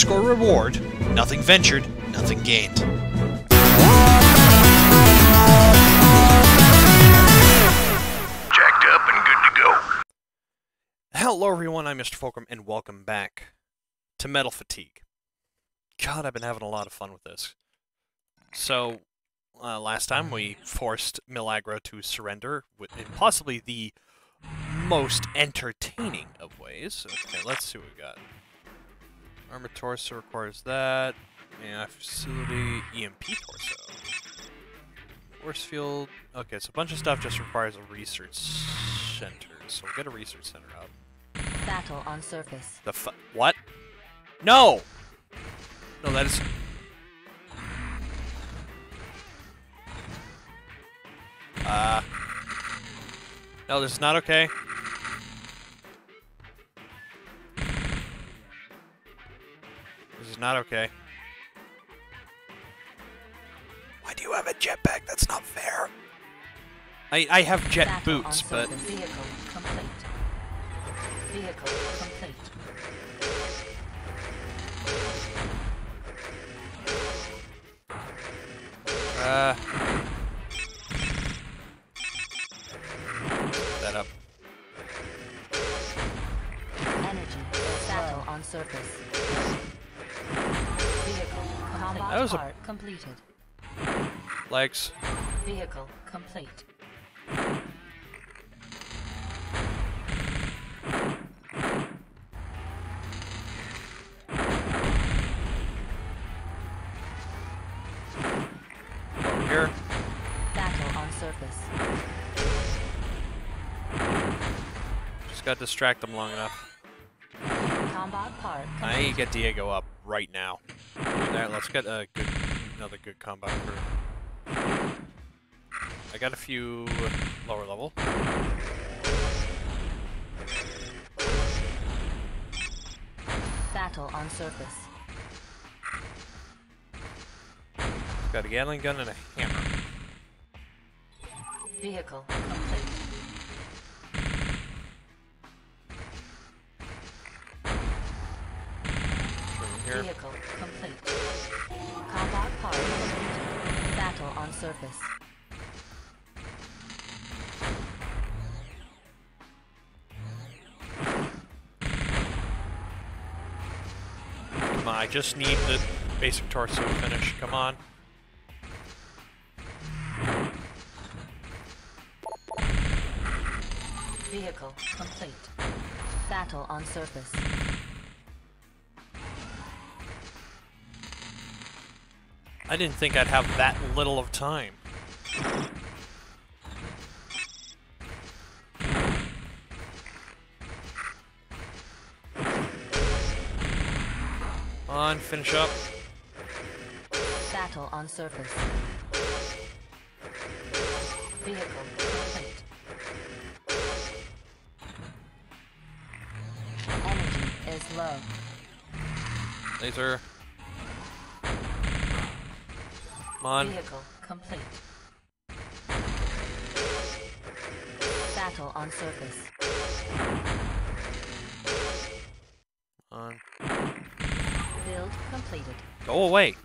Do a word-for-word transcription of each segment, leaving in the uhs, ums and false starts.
underscore reward. Nothing ventured, nothing gained. Jacked up and good to go. Hello everyone, I'm MrFullCrumb, and welcome back to Metal Fatigue. God, I've been having a lot of fun with this. So, uh, last time we forced Mil-Agro to surrender in possibly the most entertaining of ways. Okay, let's see what we got. Armor torso requires that. Yeah, facility, E M P torso. Force field. Okay, so a bunch of stuff just requires a research center. So we'll get a research center up. Battle on surface. The fu- what? No! No, that is... Uh... No, this is not okay. This is not okay. Why do you have a jetpack? That's not fair. I I have jet Battle boots, on but... surface. Vehicle complete. Vehicle complete. Uh... That up. Energy. Battle on surface. Vehicle combat That was a- part completed. Legs. Vehicle complete. Over here. Battle on surface. Just gotta distract them long enough. Combat part I complete. need to get Diego up right now. There, let's get a good, another good combat crew. I got a few lower level. Battle on surface. Got a Gatling gun and a hammer. Vehicle complete. Over here. Vehicle complete. Combat part complete. Battle on surface. Come on, I just need the basic torso to finish. Come on. Vehicle complete. Battle on surface. I didn't think I'd have that little of time. Come on, finish up. Battle on surface. Vehicle complete. Energy is low. Laser. Come on. Vehicle complete. Battle on surface. Come on. Build completed. Go away.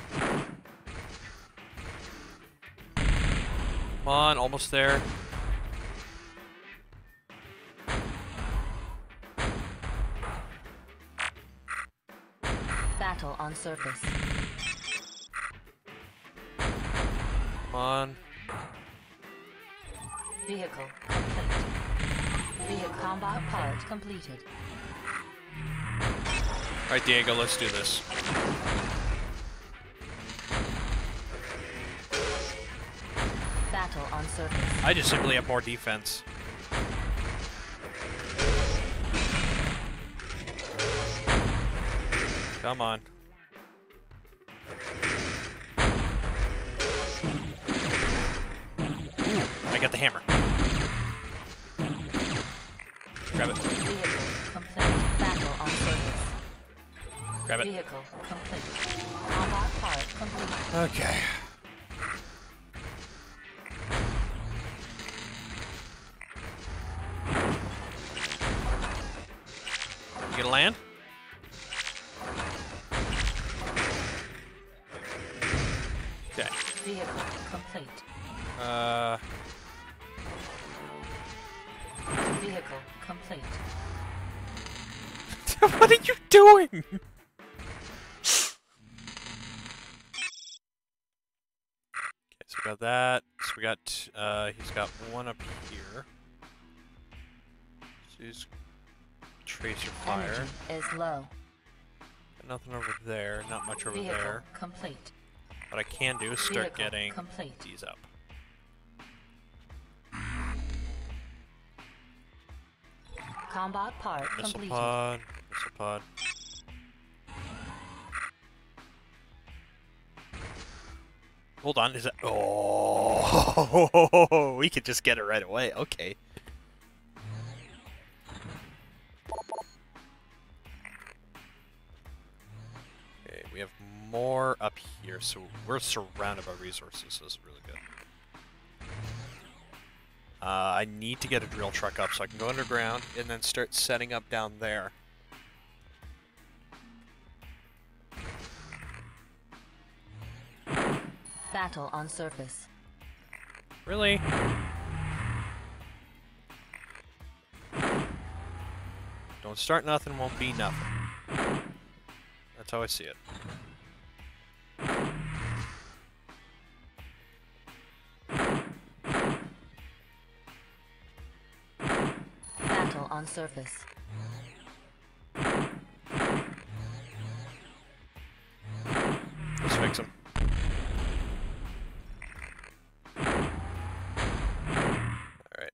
Come on, almost there. Battle on surface. Come on. Vehicle complete. Vehicle combat part completed. Alright, Diego, let's do this. Battle on surface. I just simply have more defense. Come on. I got the hammer. Grab it. Vehicle complete. Battle on surface. Grab it. Vehicle complete. Combat part complete. Okay. You gonna land? complete. Uh... Vehicle complete. What are you doing? Okay, so we got that. So we got, uh, he's got one up here. So he's tracer fire. Energy is low. Got nothing over there, not much over Vehicle there. complete. What I can do is start Vehicle getting complete. these up. Combat part Missile completed. pod, missile pod. Hold on, is that... Oh, we could just get it right away. Okay. Okay, we have more up here, so we're surrounded by resources. This is really good. Uh, I need to get a drill truck up so I can go underground and then start setting up down there. Battle on surface. Really? Don't start nothing, won't be nothing. That's how I see it. Battle on surface. Let's fix him. Alright.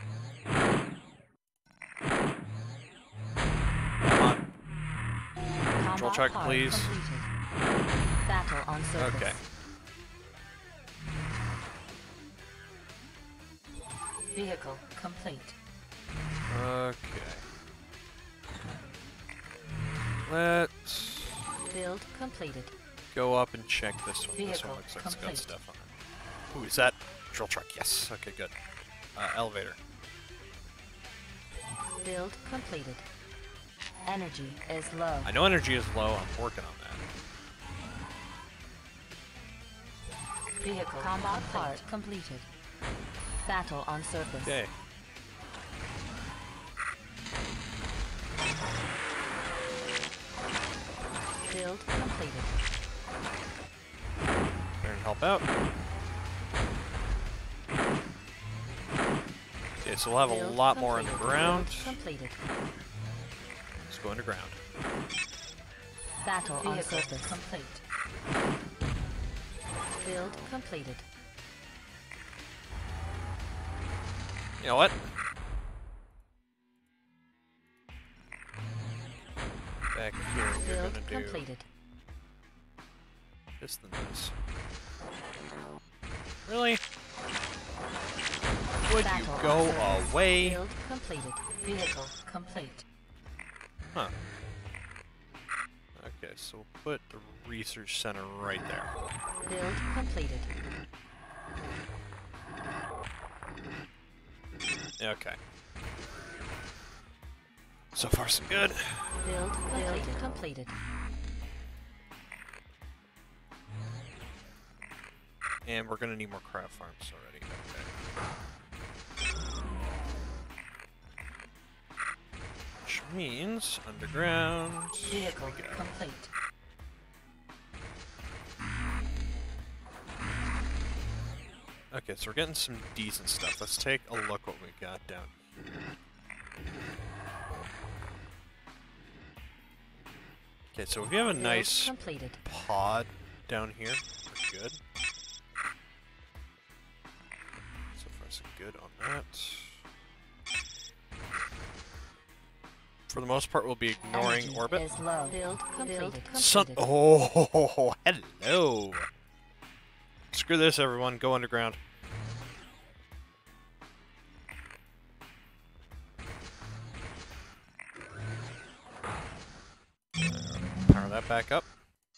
Come on. Control truck, please. Completed. Battle on surface. Okay. Vehicle complete. Okay. Let's Build completed. go up and check this one. This Vehicle one looks like it's got complete. stuff on it. Ooh, is that drill truck? Yes. Okay, good. Uh, elevator. Build completed. Energy is low. I know energy is low. I'm working on that. Vehicle combat part completed. Battle on surface. Okay. Build completed. There and help out. Okay, so we'll have a Build lot more completed. underground. Build completed. Let's go underground. Battle on surface complete. Build completed. You know what? Back here, you're Build gonna do completed. this than this. Really? Would you Battle go on surface. away? Build completed. Vehicle complete. Huh. Okay, so we'll put the research center right there. Build completed. Okay. So far, so good. Build completed. completed. And we're gonna need more crab farms already. Okay. Which means underground. Vehicle we go. complete. Okay, so we're getting some decent stuff. Let's take a look what we got down here. Okay, so we have a Build nice completed. pod down here. We're good. So far, so good on that. For the most part, we'll be ignoring Energy orbit. is low. Build completed. Sun. completed. Oh, hello. Screw this, everyone. Go underground. Power that back up.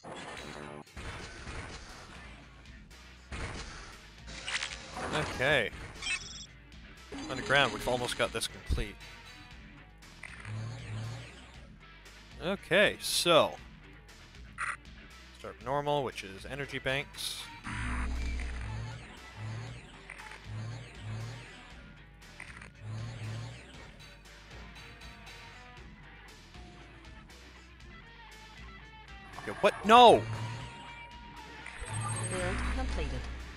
Okay. Underground, we've almost got this complete. Okay, so start normal, which is energy banks. Yo, what? No! Build completed.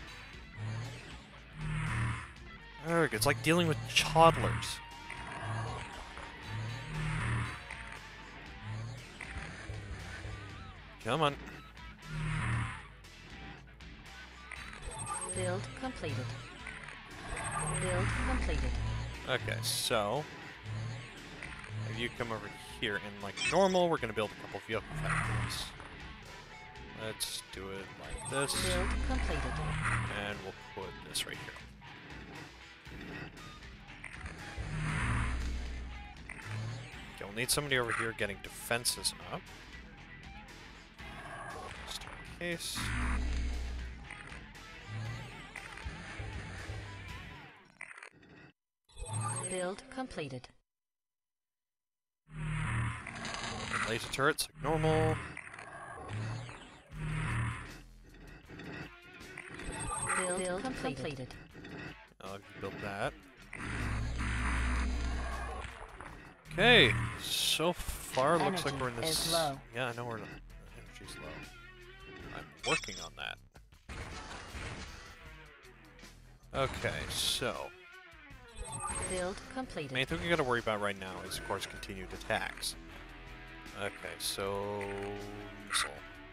Erg, it's like dealing with toddlers. Come on. Build completed. Build completed. Okay, so if you come over here and like normal, we're gonna build a couple vehicle factories. Let's do it like this. Build completed. And we'll put this right here. Okay, we'll need somebody over here getting defenses up. Just in case. Build completed. And laser turrets like normal. Build, Build completed. completed. I'll build that. Okay, so far Energy looks like we're in this. is low. Yeah, I know we're in. Energy's low. I'm working on that. Okay, so Build completed. main thing we got to worry about right now is, of course, continued attacks. Okay, so missile.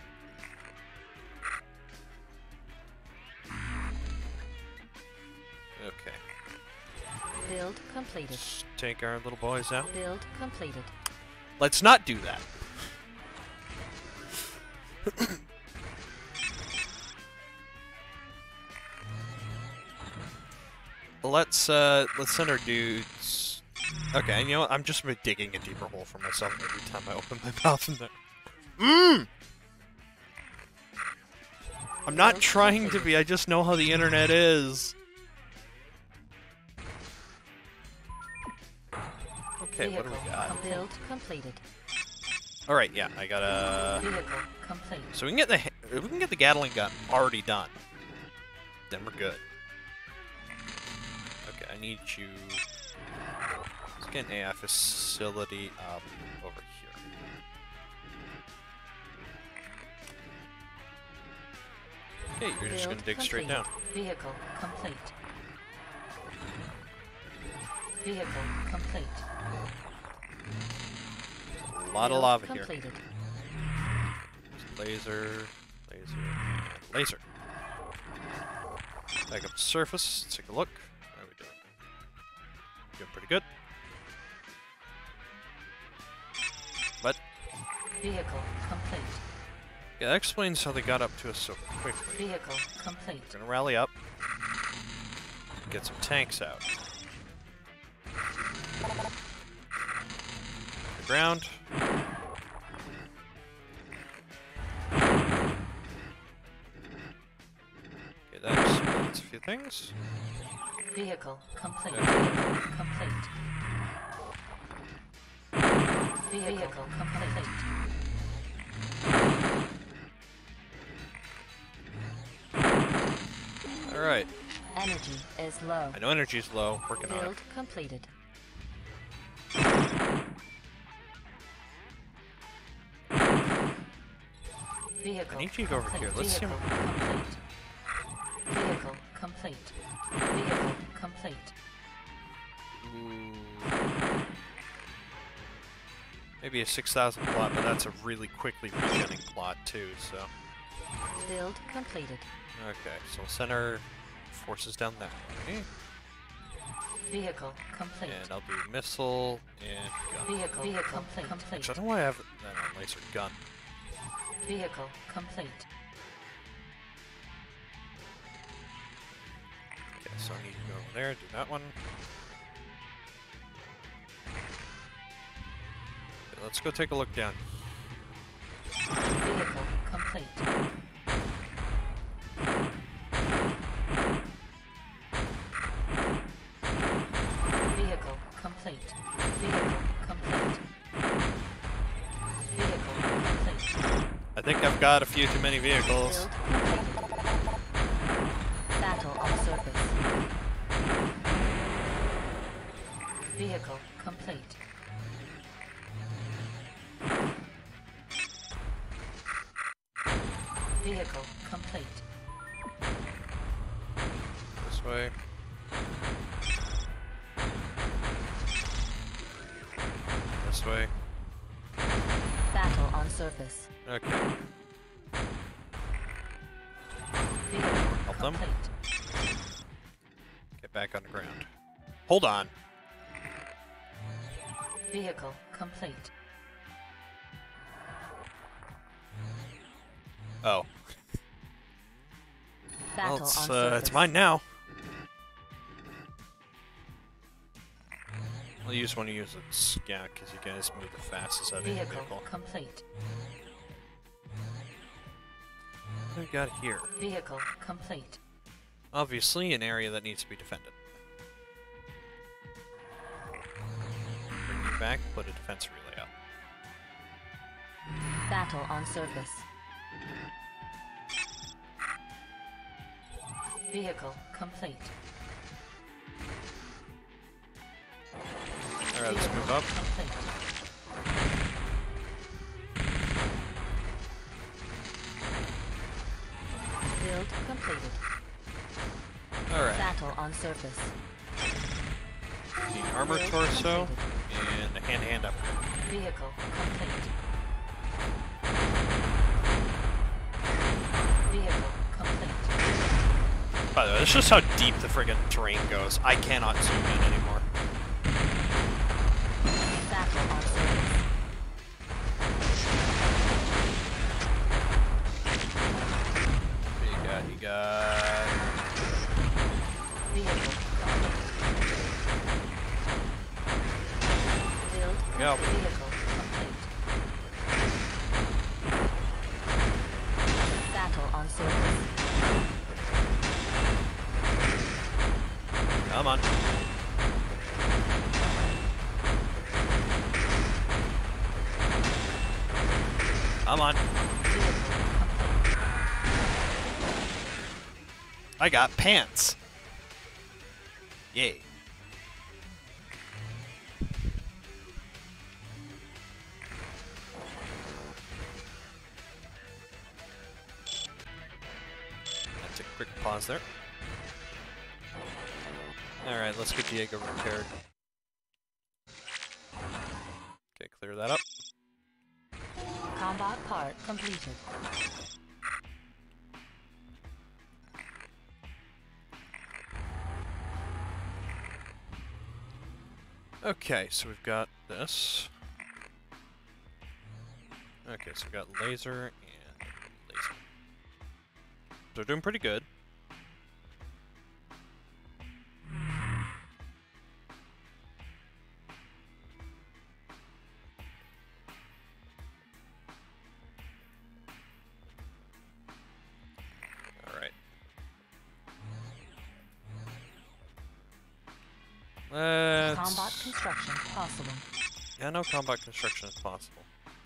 Okay. Build completed. Let's take our little boys out. Build completed. Let's not do that. let's uh let's send our dudes. Okay, and you know what? I'm just digging a deeper hole for myself every time I open my mouth in there. Mmm. I'm not trying to be. I just know how the internet is. Okay, what do we got? Build completed. All right, yeah, I got a. Vehicle complete. So we can get the if we can get the Gatling gun already done, then we're good. Okay, I need you. Let's get an A I facility up over here. Okay, you're just Build gonna dig straight completed. down. Vehicle complete. Vehicle complete. A lot of Build lava completed. here. Laser, laser, and laser. Back up the surface. Let's take a look. How are we doing? Doing pretty good. But Vehicle complete. yeah, that explains how they got up to us so quickly. Vehicle complete. We're gonna rally up, get some tanks out. The ground. Okay, that explains a few things. Vehicle complete. Okay. Vehicle complete. Vehicle complete. Alright. Energy is low. I know energy is low. Working on it. Build completed. Vehicle I need you to go over complete. here. Let's see Vehicle what- complete. Vehicle complete. Vehicle complete. Ooh. Maybe a six thousand plot, but that's a really quickly regenning plot too, so. Build completed. Okay, so we'll send our forces down that way. Vehicle complete. And I'll do missile and gun. Vehicle Vehicle complete. complete. Which I don't know why I have that on laser gun. Vehicle complete. Okay, so I need to go over there, do that one. Okay, let's go take a look down. Vehicle complete. Vehicle complete. Vehicle complete. Vehicle complete. I think I've got a few too many vehicles. Build completed. Battle on surface. Vehicle complete. Vehicle complete. This way. This way. Battle on surface. Okay. Vehicle Help them. complete. Get back on the ground. Hold on. Vehicle complete. Oh. Battle Well, it's, on uh, surface. it's mine now. I'll use when you use it. Yeah, because you guys move the fastest out of any Vehicle vehicle. complete. What do we got here? Vehicle complete. Obviously, an area that needs to be defended. Bring you back, put a defense relay up. Battle on surface. Vehicle complete. Alright, let's move up. Complete. Build completed. Alright. Battle on surface. The armor Build torso completed. and a hand-to-hand up. Vehicle complete. Vehicle complete. By the way, that's just how deep the friggin' terrain goes. I cannot zoom in anymore. Battle on surface. What you got? You got... Vehicle complete. Build Go. vehicle complete. Battle on surface. Come on. Come on. I got pants. Yay. That's a quick pause there. Alright, let's get Diego repaired. Okay, clear that up. Combat part completed. Okay, so we've got this. Okay, so we've got laser and laser. So we're doing pretty good. Let's... Combat construction possible. Yeah, no combat construction is possible.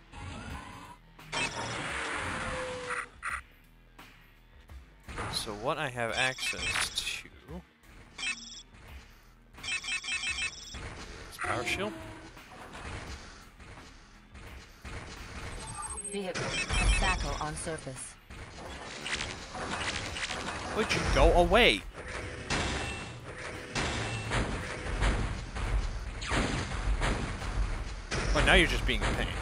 So what I have access to is power shield. Vehicle battle on surface. Would you go away? But now you're just being a pain.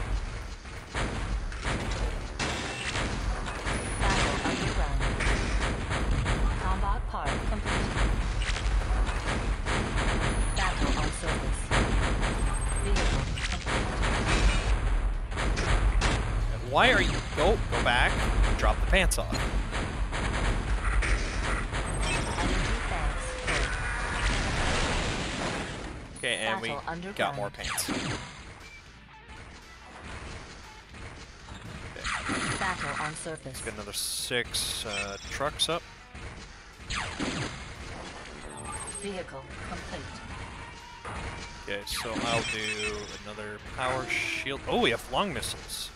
Battle underground. Combat part complete. Battle on surface. Vehicle complete. Why are you... Go, go back. Drop the pants off. Energy fans full. Okay, and we Battle got underground. more pants. Battle on surface. Get another six uh, trucks up. Vehicle complete. Okay, so I'll do another power shield. Oh, we have long missiles.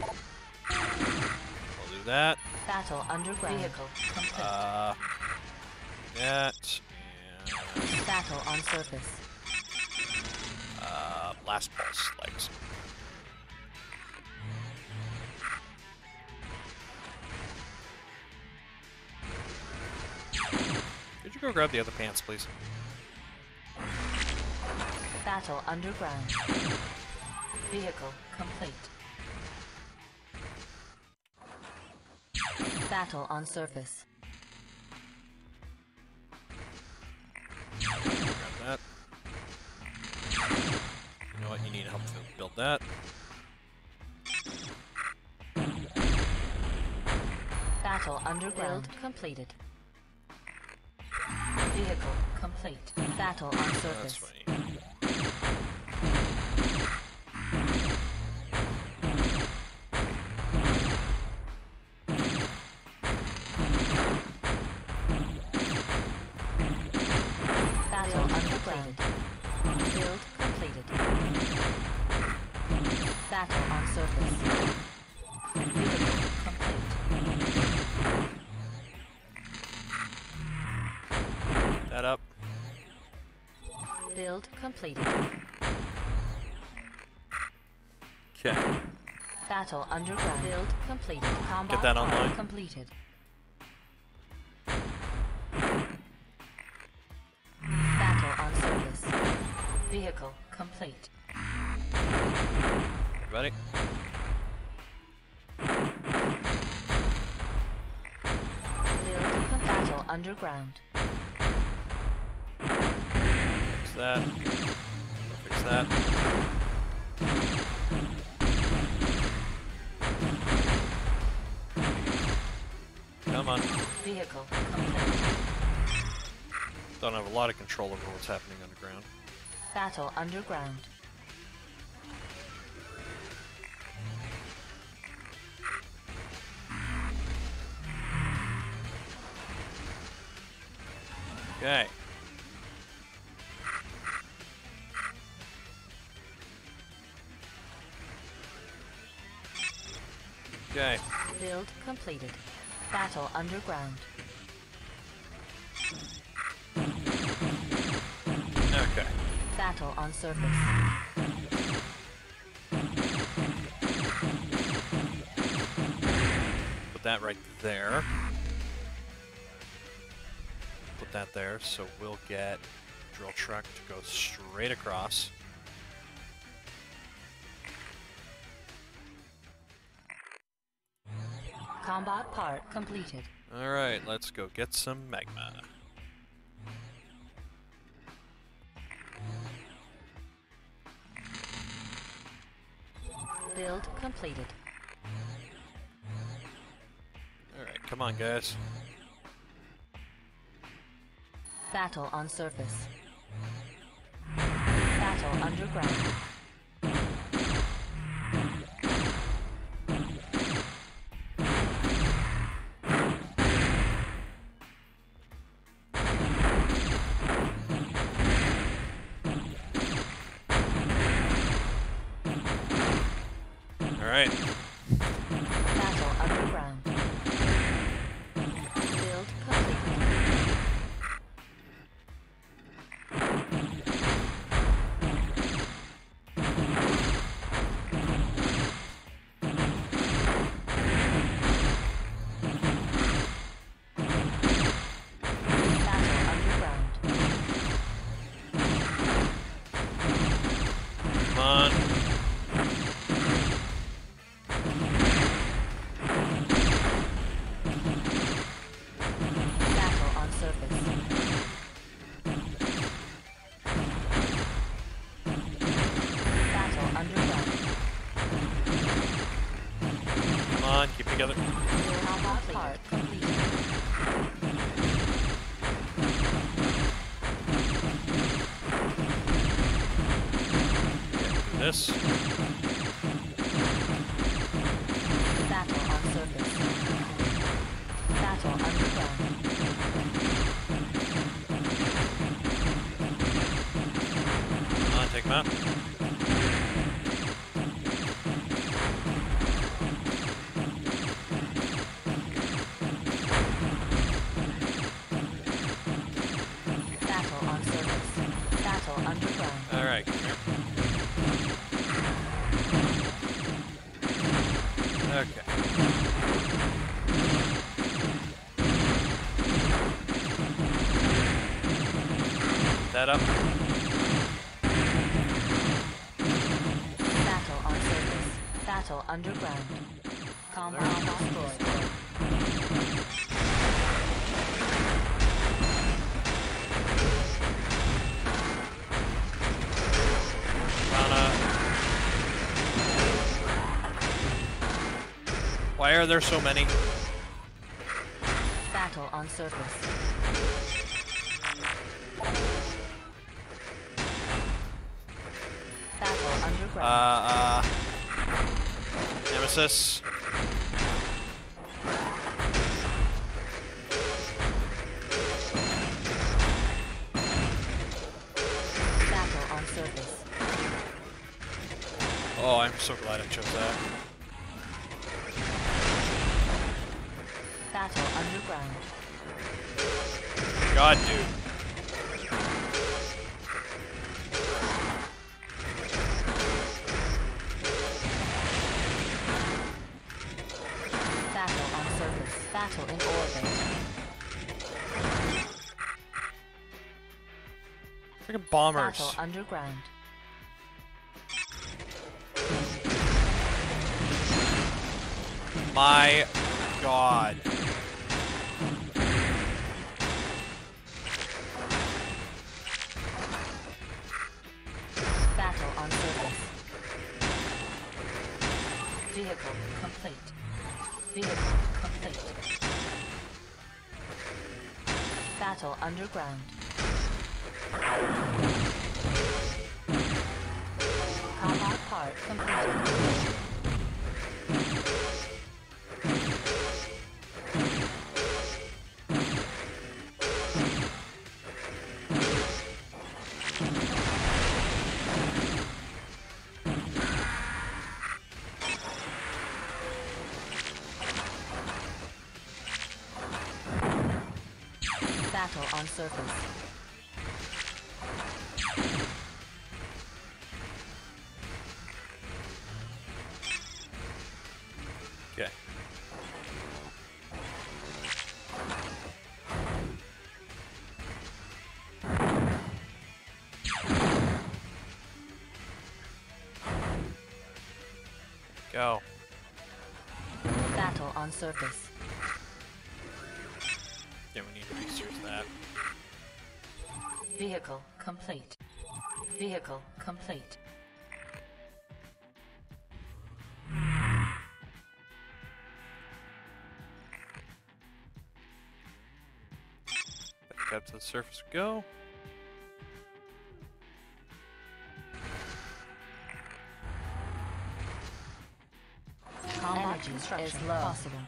I'll do that. Battle underground. Vehicle complete. Uh, that and Battle on surface. uh, blast pulse legs. you go grab the other pants, please? Battle underground. Vehicle complete. Battle on surface. Grab that. You know what? You need help to build that. Battle underground completed. Vehicle complete. Battle on surface. That's funny. Battle underground. Build completed. Battle on surface. Vehicle complete. That up. Build completed. Okay. Battle underground. Build completed. Combat Get that part online. completed. Battle on surface. Vehicle complete. Ready? Build com- battle underground. Fix that. Fix that. Come on. Vehicle complete. Don't have a lot of control over what's happening underground. Battle underground. Okay. Okay. Build completed. Battle underground. Okay. Battle on surface. Put that right there. Put that there, so we'll get drill truck to go straight across. Combat part completed. Alright, let's go get some magma. Build completed. Alright, come on, guys. Battle on surface. Battle underground. Alright. Battle underground. Build completed. Battle underground. Come on. Battle on surface. Battle underground. Come on, keep together. Combat part completed. Do this. Battle on surface. Battle underground. Come on, take him out. Battle on surface. Battle underground. Alright, come here. Okay. that up. Battle on surface. Battle underground. Compound destroyed. Why are there so many? Battle on surface. Battle underground. Uh, uh... Nemesis. Battle on surface. Oh, I'm so glad I chose that. Battle underground. God, dude. Battle on surface. Battle in orbit. Freaking bombers. Battle underground. My God. Battle on surface. Vehicle complete. Vehicle complete. Battle underground. Combat part completed. Battle on surface. Okay. Go. Battle on surface. Yeah, we need to research that. Vehicle complete. Vehicle complete. Back up to the surface we go. Combat is low. Possible.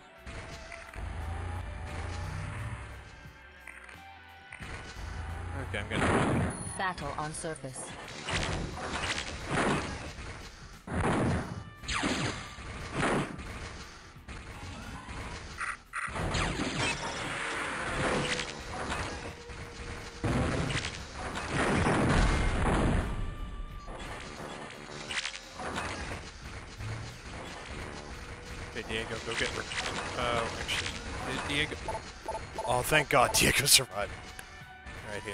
Okay, I'm gonna. Battle on surface. Okay, Diego, go get her. Oh, actually, did Diego? Oh, thank God, Diego survived. All right, heal.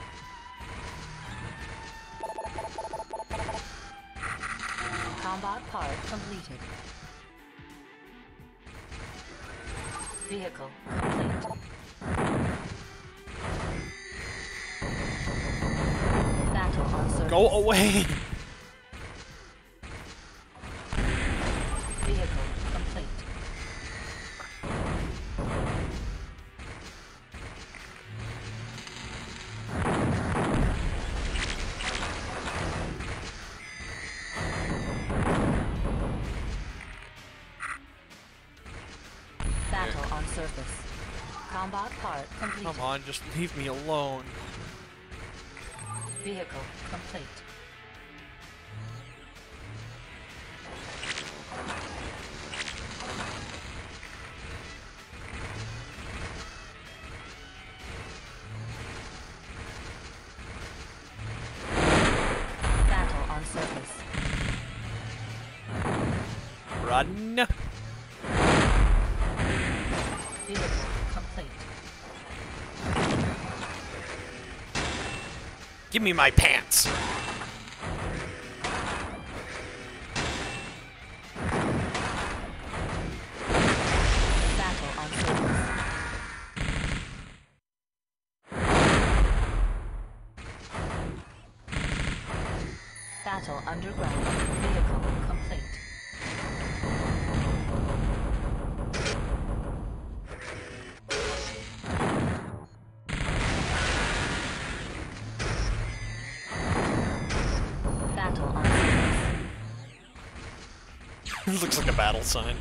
Combat part completed. Vehicle complete. Battle on surface. Go away! Vehicle complete. Battle on surface. Combat part complete. Come on, just leave me alone. Vehicle complete. Battle on surface. Run! Vehicle complete. Give me my pants! Battle on surface. Battle underground. Vehicle complete. Battle on surface. It looks like a battle sign.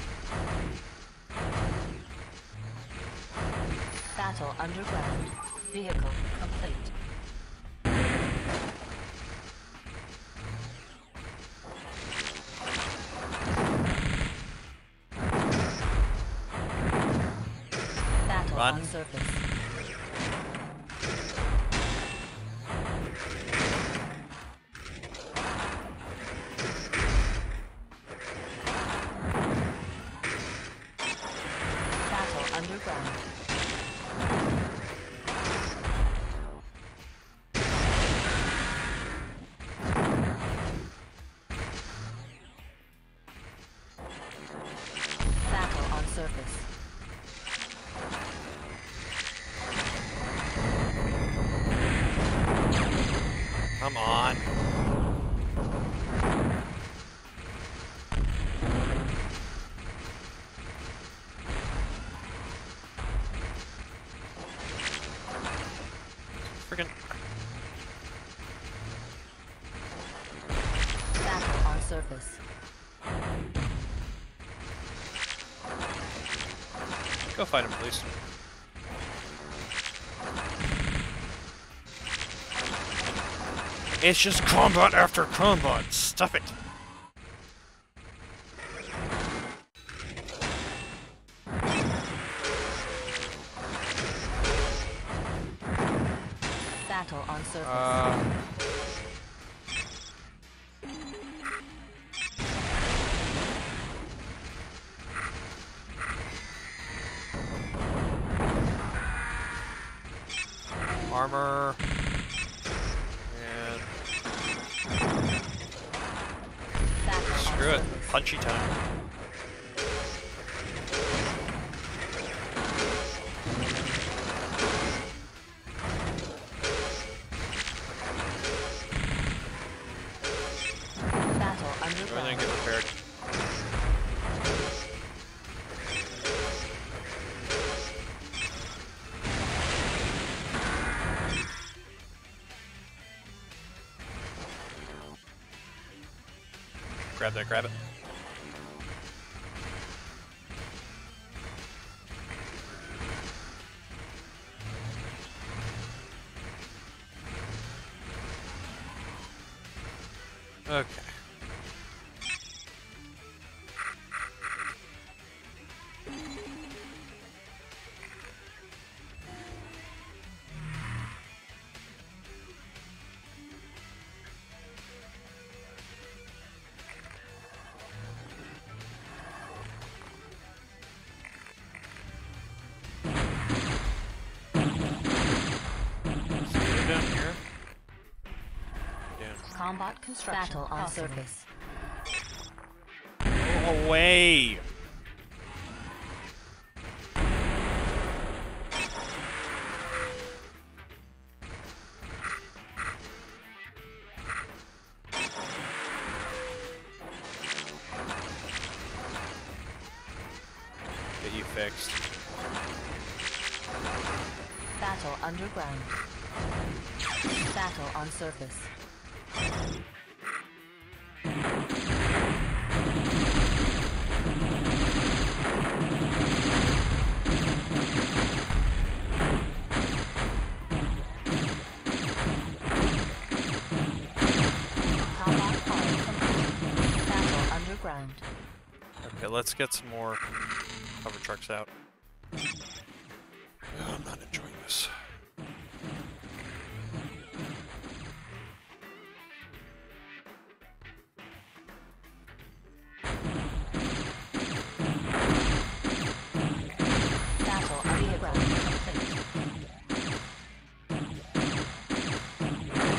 Battle underground. Vehicle complete. Battle Run. on surface. Battle underground. Battle on surface. Come on. Friggin' Battle on surface. go fight him, please. It's just combat after combat. Stop it. Battle on surface. Uh, armor. And Battle screw on it. surface. Punchy time. Battle Go in there and underground. get prepared. Grab that, grab it. Okay. So we're down here. Down. Combat construction. Battle on possible. surface. Go away! Get you fixed. Battle underground. Battle on surface. Combat fire complete. Battle underground. Okay, let's get some more cover trucks out. Oh, I'm not enjoying this. Battle underground complete.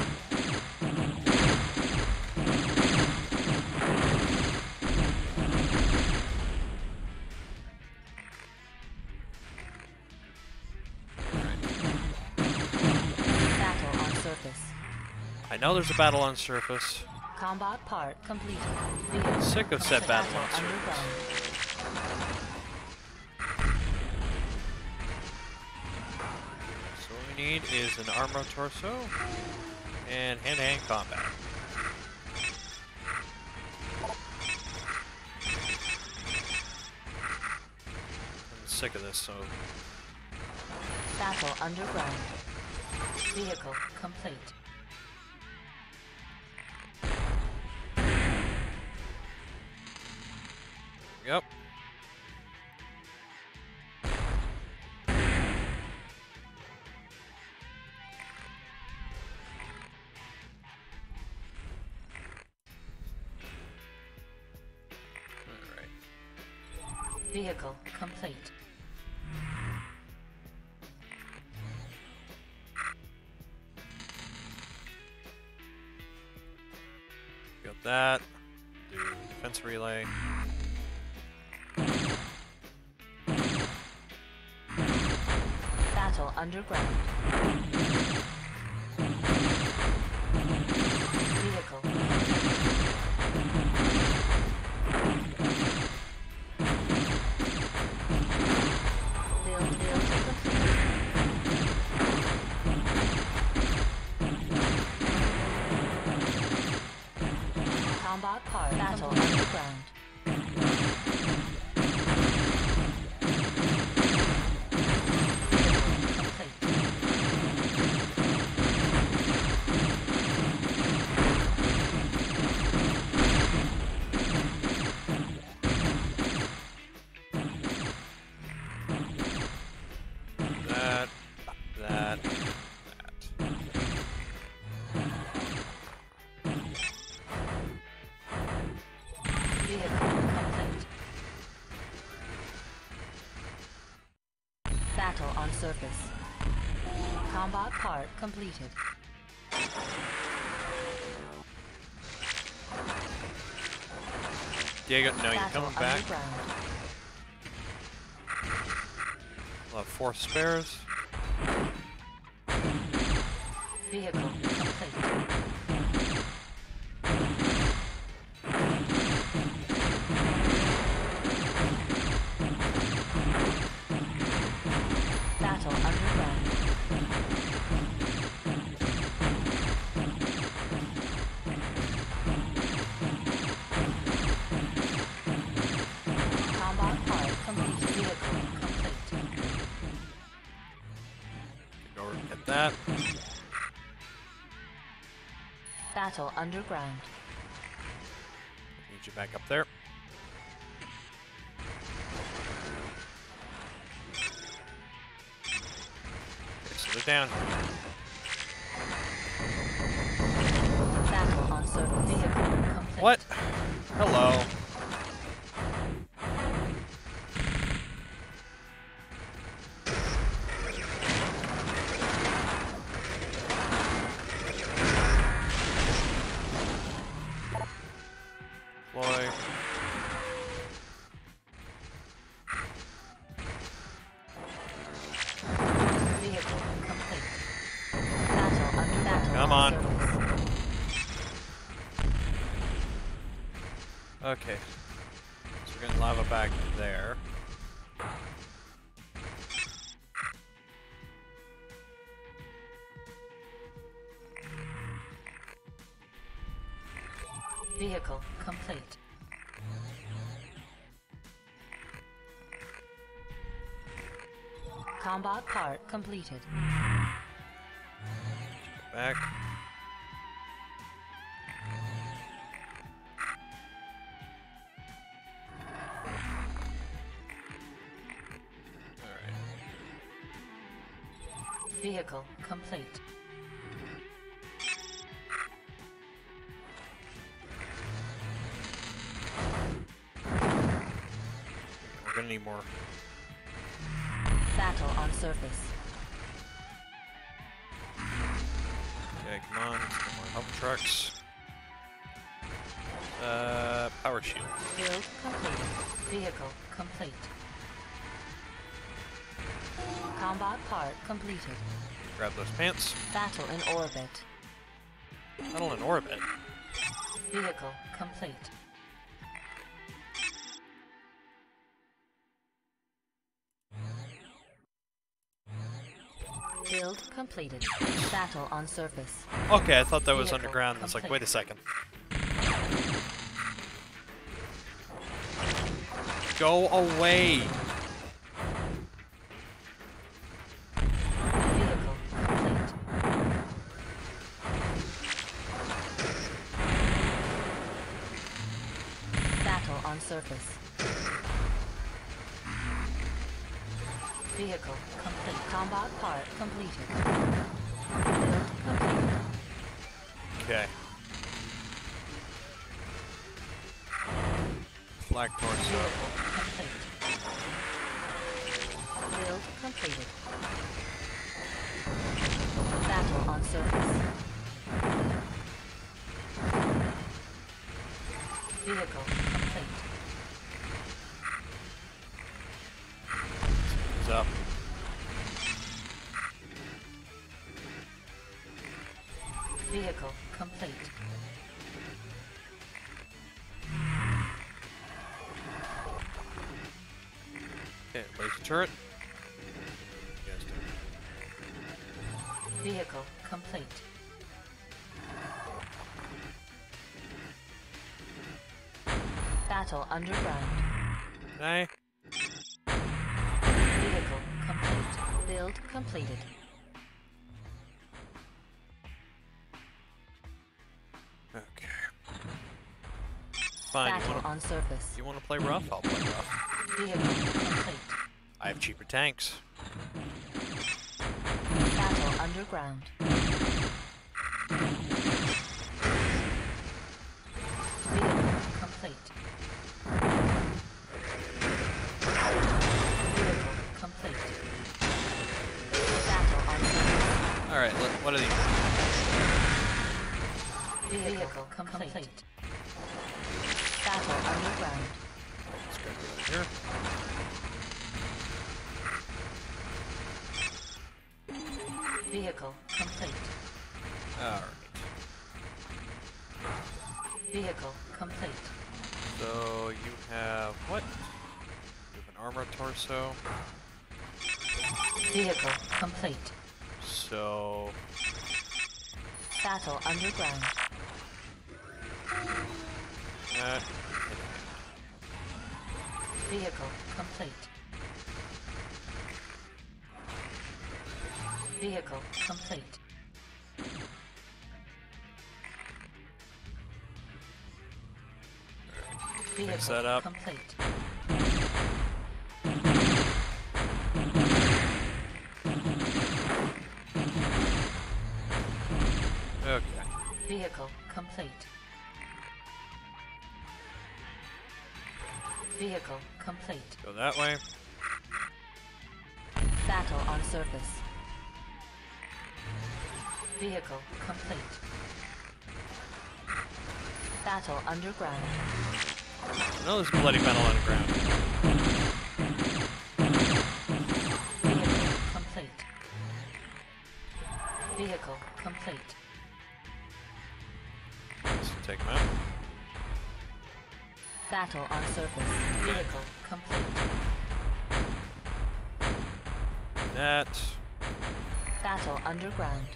I know there's a battle on surface. Combat part completed. Vehicle Sick of said battle on underground. surface. So what we need is an armor torso and hand-to-hand combat. I'm sick of this, so Battle underground. Vehicle complete. yep. Alright. Vehicle complete. Got that. Do defense relay. Battle underground. Vehicle. Build, build, complete. Combat part. Battle underground. That, that, that. Vehicle complete. Battle on surface. Combat part completed. Diego, no, you're Battle coming back. underground. We'll have four spares. Vehicle complete. Battle underground. Combat part complete. Vehicle complete. Go over and get that. Battle underground. Need you back up there. Okay, so they're down here. Battle on surface. Vehicle complete. What? Hello. Deploy. Vehicle complete. Battle under battle. Come on. surface. Okay. So we're getting lava back there. Vehicle complete. Combat part completed. Back. Alright. Vehicle complete. We're gonna need more. Battle on surface. Okay, come on. Some more help trucks. Uh, power shield. Build completed. Vehicle complete. Combat part completed. Grab those pants. Battle in orbit. Battle in orbit. Vehicle complete. Build completed. Battle on surface. Okay, I thought that was Vehicle underground. I was like, complete. wait a second. Go away! Vehicle complete. Battle on surface. Vehicle complete. Combat part completed. Build completed. Okay. Black torso. Vehicle complete. Build completed. Battle on surface. Vehicle complete. What's up? Vehicle complete. Okay, laser turret. You guys do. Vehicle complete. Battle underground. Okay. Vehicle complete. Build completed. Okay. Fine. You Battle wanna, on surface. you wanna play rough? I'll play rough. Vehicle complete. I have cheaper tanks. Battle underground. Vehicle complete. Vehicle complete. Battle on surface. Alright, what are these? Vehicle complete. Battle underground. Let's go over here. Vehicle complete. Alright. Vehicle complete. So you have what? You have an armor torso. Vehicle complete. So Battle underground. that Vehicle complete. Vehicle complete. Vehicle Fix that up. complete. okay. Vehicle complete. Vehicle complete. Go that way. Battle on surface. Vehicle complete. Battle underground. No, there's bloody metal underground. Vehicle complete. Vehicle complete. Let's take him out. Battle on surface. Vehicle complete. That. Battle underground.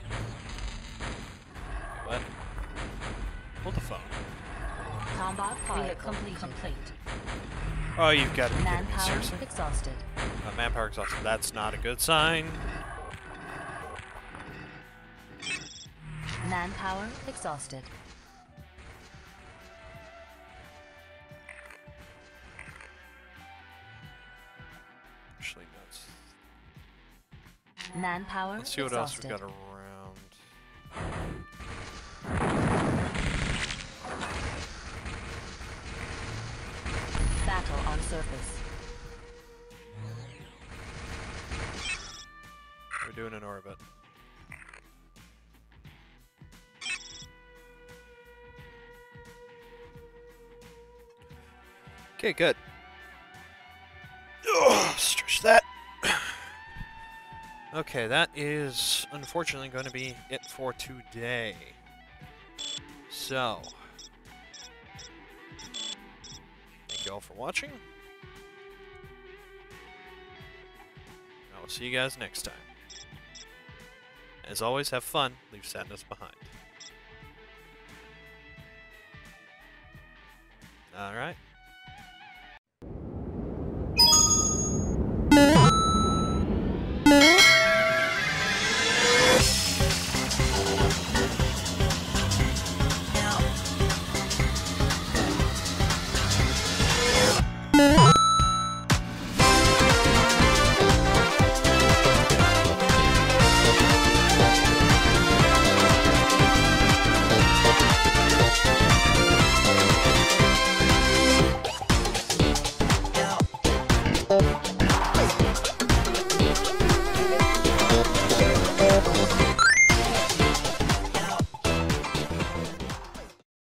What? Hold the phone. Combat part complete. complete. Oh, you've got to be kidding me, Manpower seriously? exhausted. Uh, manpower exhausted. That's not a good sign. Manpower exhausted. Actually, that's. Manpower Let's see what exhausted. else we got around. Battle on surface. We're doing an orbit. Okay, good. Ugh, stretch that. Okay, that is unfortunately going to be it for today. So, thank you all for watching. I will see you guys next time. As always, have fun, leave sadness behind. Alright. Yeah.